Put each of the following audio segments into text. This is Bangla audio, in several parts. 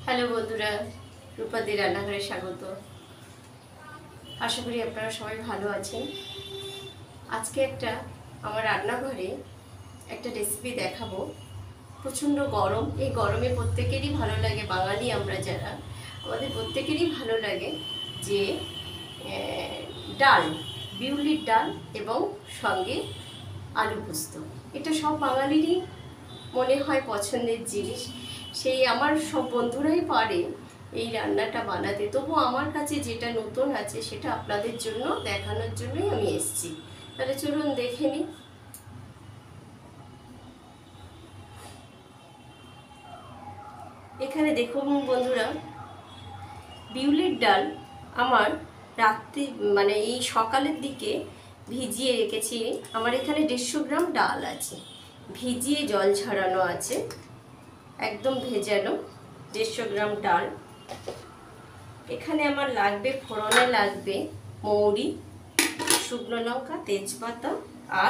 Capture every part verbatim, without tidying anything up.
হ্যালো বন্ধুরা, রূপাদি রান্নাঘরে স্বাগত। আশা করি আপনারা সবাই ভালো আছেন। আজকে একটা আমার রান্নাঘরে একটা রেসিপি দেখাবো। প্রচণ্ড গরম, এই গরমে প্রত্যেকেরই ভালো লাগে, বাঙালি আমরা যারা, আমাদের প্রত্যেকেরই ভালো লাগে যে ডাল, বিউলির ডাল এবং সঙ্গে আলু পোস্ত। এটা সব বাঙালিরই মনে হয় পছন্দের জিনিস। সেই আমার সব বন্ধুরাই পারে এই রান্নাটা বানাতে, তবু আমার কাছে যেটা নতুন আছে সেটা আপনাদের জন্য দেখানোর জন্যই আমি এসেছি। তাহলে চলুন দেখে নিই। এখানে দেখুন বন্ধুরা, বিউলির ডাল আমার রাত্রি মানে এই সকালের দিকে ভিজিয়ে রেখেছি। আমার এখানে দেড়শো গ্রাম ডাল আছে, ভিজিয়ে জল ছড়ানো আছে, একদম ভেজানো দেড়শো গ্রাম ডাল। এখানে আমার লাগবে, ফোড়নে লাগবে মৌরি, শুকনো লঙ্কা, তেজপাতা, আর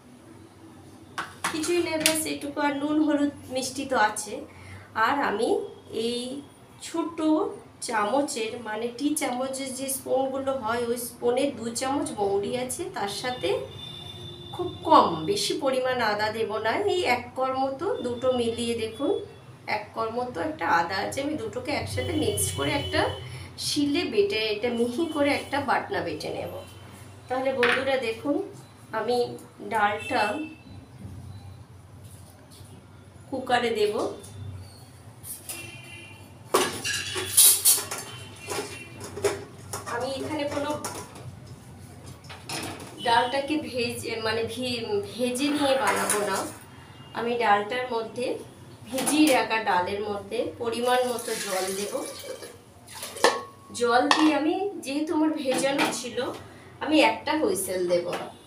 কিছুই নেবে সেটুকু, আর নুন হলুদ মিষ্টি তো আছে। আর আমি এই ছোট চামচের মানে টি চামচের যে স্পুনগুলো হয় ওই স্পুনের দু চামচ মৌরি আছে, তার সাথে খুব কম, বেশি পরিমাণ আদা দেব না, এই এক কর মতো, দুটো মিলিয়ে দেখুন এক কর মতো একটা আদা আছে। আমি দুটোকে একসাথে মিক্স করে একটা শিলে বেটে, এটা মিহি করে একটা বাটনা বেটে নেব। তাহলে বন্ধুরা দেখুন, আমি ডালটা কুকারে দেব। আমি এখানে কোনো ডালটাকে ভেজে মানে ভেজে নিয়ে বানাবো না। আমি ডালটার মধ্যে, ভিজিয়ে রাখা ডালের মধ্যে পরিমাণ মতো জল দেব। জল দিয়ে আমি, যেহেতু আমার ভেজানো ছিল, আমি একটা হুইসেল দেব।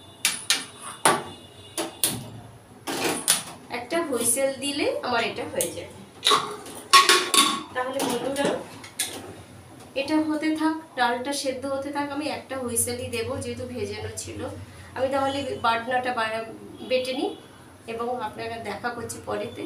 একটা হুইসেল দিলে আমার এটা হয়ে যাবে। তাহলে বন্ধুরা এটা হতে থাক, ডালটা সেদ্ধ হতে থাক, আমি একটা হুইসেলই দেবো যেহেতু ভেজানো ছিল। আমি তাহলে বাটনাটা বেটে নিই এবং আপনারা দেখা করছি পরেতে।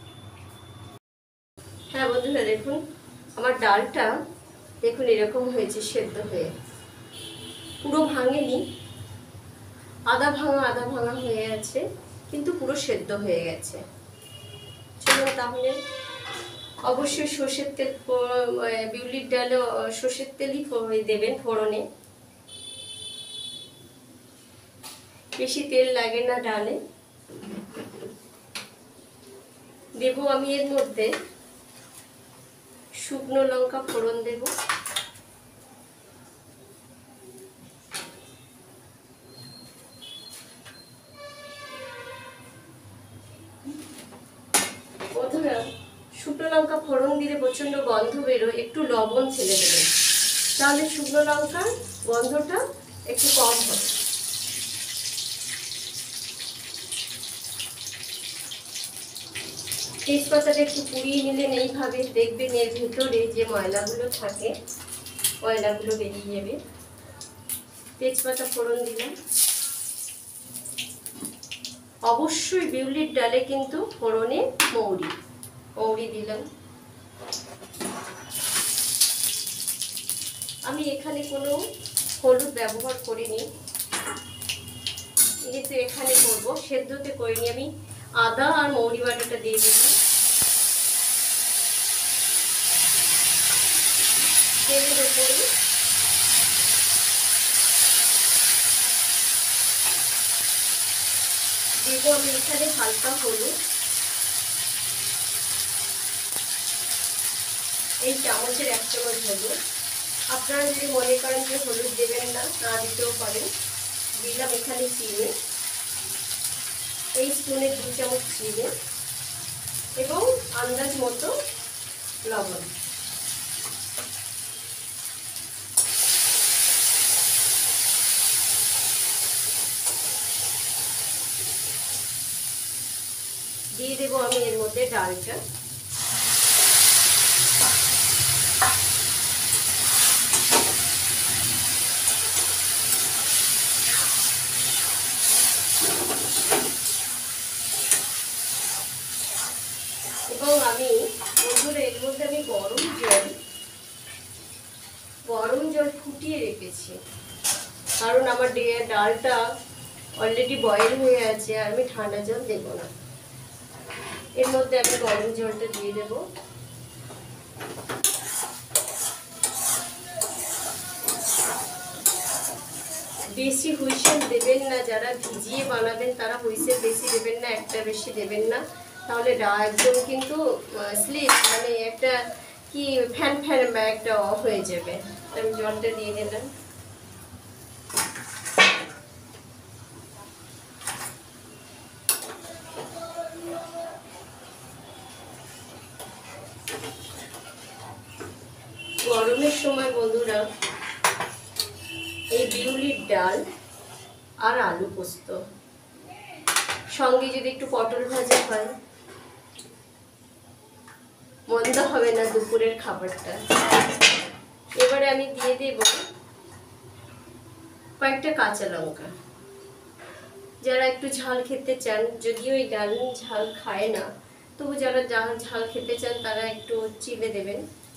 হ্যাঁ বন্ধুরা দেখুন, আমার ডালটা দেখুন এরকম হয়েছে, সেদ্ধ হয়ে, পুরো ভাঙেনি, আধা ভাঙা আধা ভাঙা হয়ে আছে, কিন্তু পুরো সেদ্ধ হয়ে গেছে। চলুন তাহলে, অবশ্যই সর্ষের তেল, বিউলির ডালে সর্ষের তেলই দেবেন ফোড়নে, বেশি তেল লাগে না ডালে। দেব আমি এর মধ্যে শুকনো লঙ্কা ফোড়ন দেব, বন্ধুরা শুকনো লঙ্কা ফোড়ন দিলে প্রচন্ড গন্ধ বেরোয়, একটু লবণ ছেড়ে দেবেন, তাহলে শুকনো লঙ্কার গন্ধটা একটু কম হবে। তেজপাতাটা একটু পুড়িয়ে নিলেন এইভাবে, দেখবেন এর ভেতরে যে ময়লাগুলো থাকে ময়লাগুলো বেরিয়ে যাবে। তেজপাতা ফোড়ন দিলাম। অবশ্যই বিউলির ডালে কিন্তু ফোড়নে মৌরি মৌরি দিলাম। আমি এখানে কোনো হলুদ ব্যবহার করিনি, যেহেতু এখানে করব, সেদ্ধতে করিনি। আমি আদা আর মৌরি বাটাটা দিয়ে দিলাম। তেলের উপরে দেবো আমি এখানে হালকা হলুদ, এই চামচের এক চামচ হলুদ। আপনারা যদি মনে করেন যে হলুদ দেবেন না, না দিতেও পারেন। দিলাম এখানে চিনি, এই স্পুনের দু চামচ চিনি এবং আন্দাজ মতো লবণ। দিয়ে দেবো আমি এর মধ্যে ডালটা। এবং আমি বন্ধুরা এর মধ্যে আমি গরম রেখেছি, কারণ আমার ডালটা অলরেডি বয়েল হয়ে আছে আর আমি ঠান্ডা জল দেব না। এর মধ্যে আমি গরম জলটা দিয়ে দেব। বেশি হুইসেল দেবেন না, যারা ভিজিয়ে বানাবেন তারা হুইসেল বেশি দেবেন না, একটা বেশি দেবেন না, তাহলে একদম কিন্তু স্লিপ মানে একটা কি ফ্যান ফ্যান একটা অফ হয়ে যাবে। আমি জলটা দিয়ে দিলাম। গরমের সময় বন্ধুরা এই বিউলির ডাল আর আলু পোস্ত সঙ্গে যদি একটু পটল ভাজা হয়, মন্দ হবে না দুপুরের খাবারটা। এবারে আমি দিয়ে দেব কয়েকটা কাঁচা লঙ্কা। যারা একটু ঝাল খেতে চান, যদিও এই ডাল ঝাল খায় না, তবু যারা ঝাল খেতে চান তারা একটু চিড়ে দেবেন,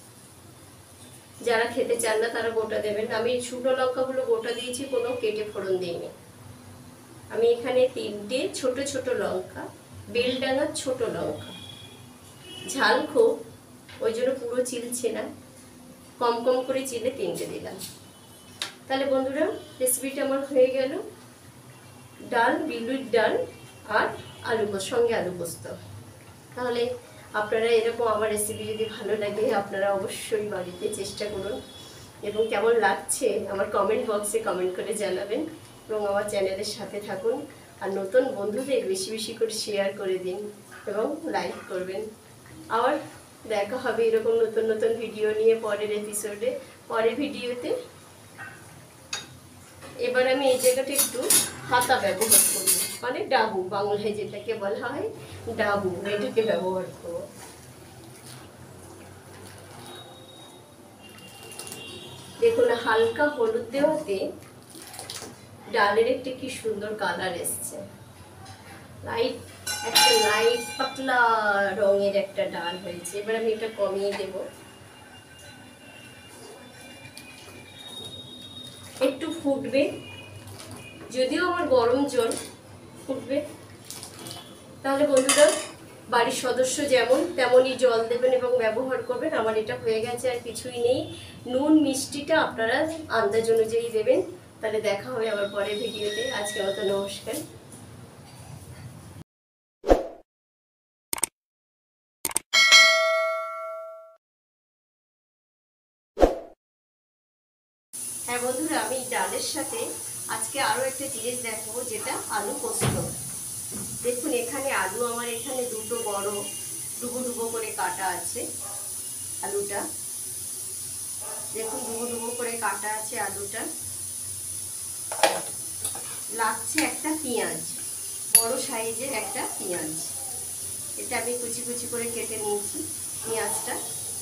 যারা খেতে চান না তারা গোটা দেবেন। আমি শুকনো লঙ্কাগুলো গোটা দিয়েছি, কোনো কেটে ফোড়ন দিইনি। আমি এখানে তিনটে ছোট ছোট লঙ্কা, বেলডাঙার ছোট লঙ্কা, ঝাল খুব, ওই জন্য পুরো চিলছে না, কম কম করে চিলে তিনটে দিলাম। তাহলে বন্ধুরা রেসিপিটা আমার হয়ে গেল, ডাল, বিউলির ডাল আর আলু পোস্ত, সঙ্গে আলু পোস্ত। তাহলে আপনারা এরকম আমার রেসিপি যদি ভালো লাগে আপনারা অবশ্যই বাড়িতে চেষ্টা করুন, এবং কেমন লাগছে আমার কমেন্ট বক্সে কমেন্ট করে জানাবেন, এবং আমার চ্যানেলের সাথে থাকুন। আর নতুন বন্ধুদের বেশি বেশি করে শেয়ার করে দিন এবং লাইক করবেন। আবার দেখা হবে এরকম নতুন নতুন ভিডিও নিয়ে পরের এপিসোডে, পরের ভিডিওতে। এবার আমি এই জায়গাটা একটু হাতা ব্যবহার করব, মানে ডাবু, বাংলায় যেটাকে বলা হয় ডাবু, এটাকে ব্যবহার করব। দেখুন হালকা হলুদ দেওয়াতে ডালের একটি কি সুন্দর কালার এসছে। লাইট একটা লাইট পাতলা রঙের একটা ডাল হয়েছে। এবার আমি এটা কমিয়ে দেব, একটু ফুটবে, যদিও আমার গরম জল ফুটবে। তাহলে বন্ধুরা বাড়ির সদস্য যেমন তেমনই জল দেবেন এবং ব্যবহার করবেন। আমার এটা হয়ে গেছে, আর কিছুই নেই। নুন মিষ্টিটা আপনারা আন্দাজ অনুযায়ী দেবেন। তাহলে দেখা হবে আবার পরের ভিডিওতে। আজকে মতো নমস্কার। হ্যাঁ বন্ধুরা, আমি ডালের সাথে আজকে আরও একটা জিনিস দেখাবো, যেটা আলু পোস্ত। দেখুন এখানে আলু আমার এখানে দুটো বড় ডুবো ডুবো করে কাটা আছে। আলুটা দেখুন ডুবো ডুবো করে কাটা আছে আলুটা। লাগছে একটা পেঁয়াজ, বড় সাইজের একটা পেঁয়াজ, এটা আমি কুচি কুচি করে কেটে নিয়েছি পেঁয়াজটা।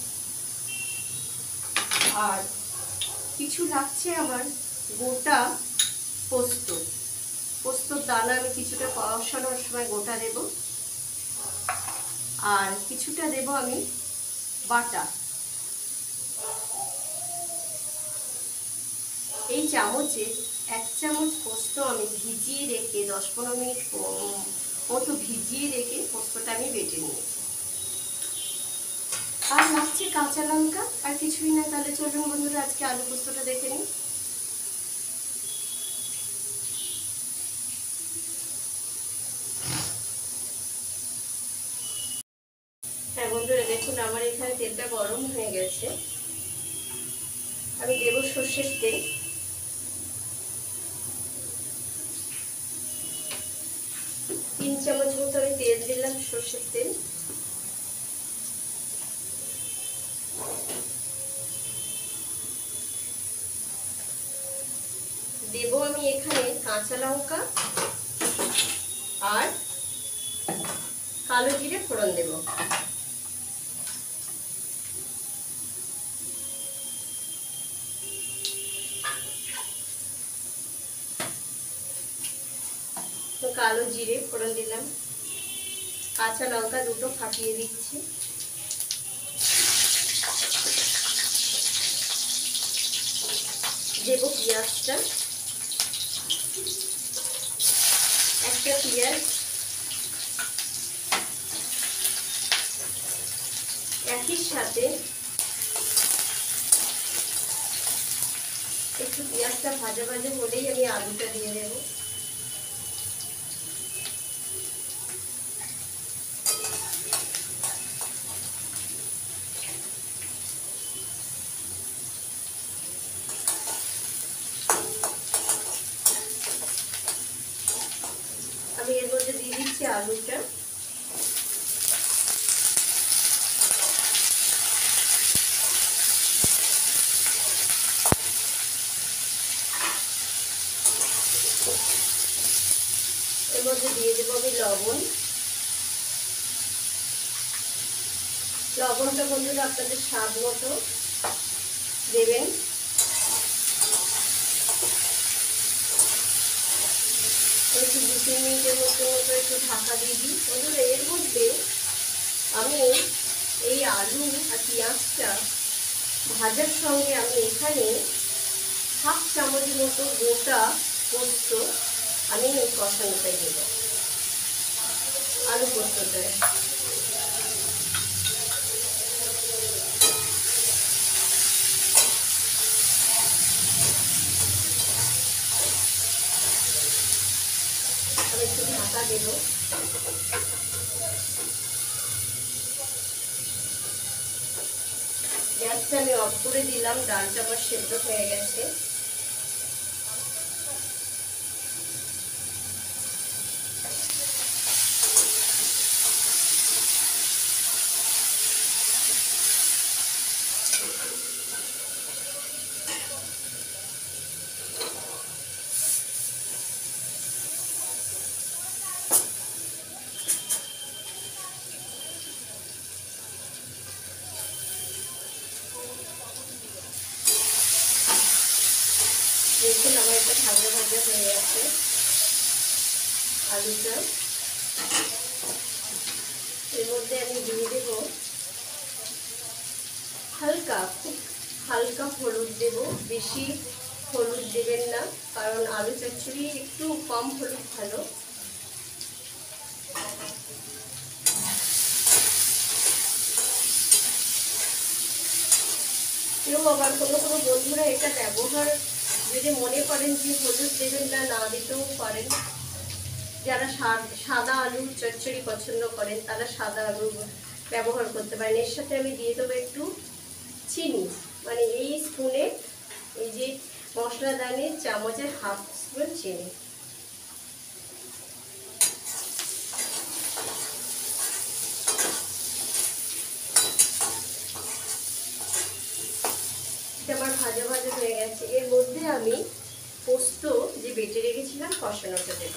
আর কিছু লাগছে আমার গোটা পোস্ত, পোস্তর দানা আমি কিছুটা কষানোর সময় গোটা দেব, আর কিছুটা দেব আমি বাটা। এই চামচে এক চামচ পোস্ত আমি ভিজিয়ে রেখে দশ পনেরো মিনিট মতো ভিজিয়ে রেখে পোস্তটা আমি বেটে নিয়েছি। আর লাগছে কাঁচা লঙ্কা, আর কিছুই না। তাহলে চলুন বন্ধুরা আজকে আলু পোস্তটা দেখে নিই। হ্যাঁ বন্ধুরা দেখুন আমার এখানে তেলটা গরম হয়ে গেছে। আমি দেব সর্ষের তেল। তিন চামচ মতো আমি তেল দিলাম, সর্ষের তেল। দেব আমি এখানে কাঁচা লঙ্কা আর কালো জিরে ফোড়ন দেব। তো কালো জিরে ফোড়ন দিলাম, কাঁচা লঙ্কা দুটো ফাটিয়ে দিচ্ছি। যে দেবো পেঁয়াজটা। একটা পেঁয়াজ, একই সাথে একটু পেঁয়াজটা ভাজা ভাজা হলেই আমি আলুটা দিয়ে দেবো। আমি এর মধ্যে দিয়ে দিচ্ছি আলুটা। এর মধ্যে দিয়ে দেবো আমি লবণ। লবণটা বন্ধুরা আপনাদের স্বাদ মতো দেবেন। একটু দু তিন মিনিটের মতো মতো একটু ঢাকা দিয়ে দিই। বন্ধুরা এর মধ্যে আমি এই আলু আর পেঁয়াজটা ভাজার সঙ্গে আমি এখানে হাফ চামচের মতো গোটা পোস্ত আমি এই কষানোটাই দেব, আলু পোস্তটায়। আমি একটু ঢাকা দেব। গ্যাসটা আমি অফ করে দিলাম, ডালটা আমার সেদ্ধ হয়ে গেছে। দেখুন আমার এটা ভাজা ভাজা হয়ে গেছে আলুটা। এর মধ্যে আমি দিয়ে দেব হালকা, খুব হালকা হলুদ দেব, বেশি হলুদ দেবেন না, কারণ আলু চচ্চড়ি একটু কম হলুদ ভালো। কেউ আবার কোনো কোনো বন্ধুরা এটা ব্যবহার যদি মনে করেন যে হলুদ দেবেন না, না দিতেও পারেন। যারা সাদা আলু চচ্চড়ি পছন্দ করেন তারা সাদা আলু ব্যবহার করতে পারেন। এর সাথে আমি দিয়ে দেবো একটু চিনি, মানে এই স্পুনে, এই যে মশলাদানির চামচের হাফ স্পুন চিনি। আমার ভাজা ভাজা হয়ে গেছে। এর মধ্যে আমি পোস্ত যে বেটে রেখেছিলাম কষানোটা দেব।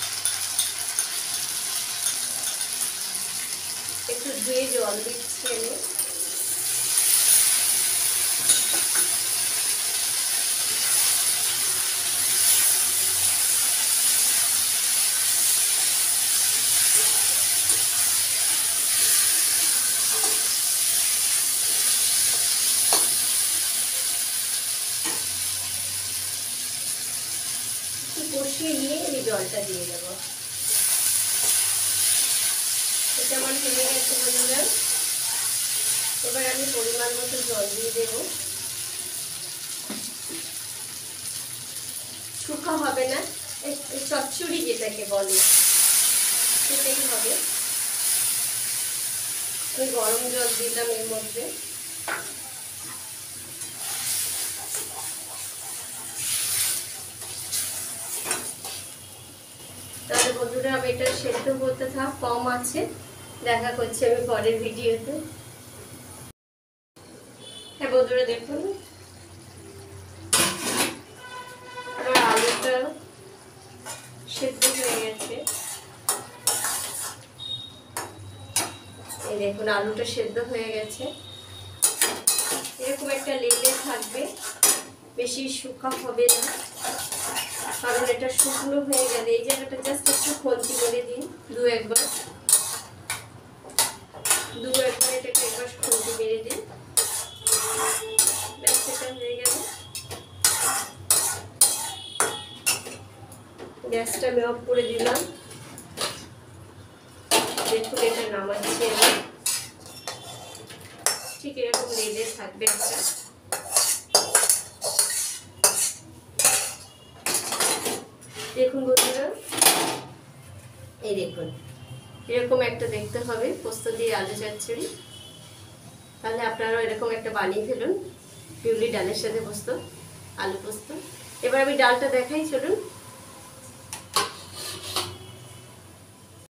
একটু ধুয়ে জল দিচ্ছি আমি। কষিয়ে নিয়ে এই জলটা দিয়ে দেবো। এটা আমার হয়ে গেছে বন্ধুরা। এবার আমি পরিমাণ মতো জল দিয়ে দেব। শুকা হবে না, চচ্চড়ি যেটাকে বলে সেটাই হবে। আমি গরম জল দিলাম এর মধ্যে। তাহলে বন্ধুরা আমি এটা সেদ্ধ করতে থাক, কম আছে। দেখা করছি আমি পরের ভিডিওতে। হ্যাঁ বন্ধুরা দেখুন আমার আলুটা সেদ্ধ হয়ে গেছে। এই দেখুন আলুটা সেদ্ধ হয়ে গেছে। এরকম একটা লেলে থাকবে, বেশি শুকা হবে না, কারণ এটা শুকনো হয়ে গেলে এই জায়গাটা জাস্ট একটু খন্তি করে দিন, দু একবার দু একবার এটাকে একবার খন্তি মেরে দিন, ব্যাস এটা হয়ে গেল। গ্যাসটা আমি অফ করে দিলাম। দেখুন এটা নামাচ্ছি আমি, ঠিক এরকম রেডে থাকবে একটা। দেখুন বন্ধুরা, এই দেখুন এরকম একটা দেখতে হবে পোস্ত দিয়ে আলু চচ্চড়ি। তাহলে আপনারাও এরকম একটা বানিয়ে ফেলুন, পিউলি ডালের সাথে পোস্ত, আলু পোস্ত। এবার আমি ডালটা দেখাই, চলুন।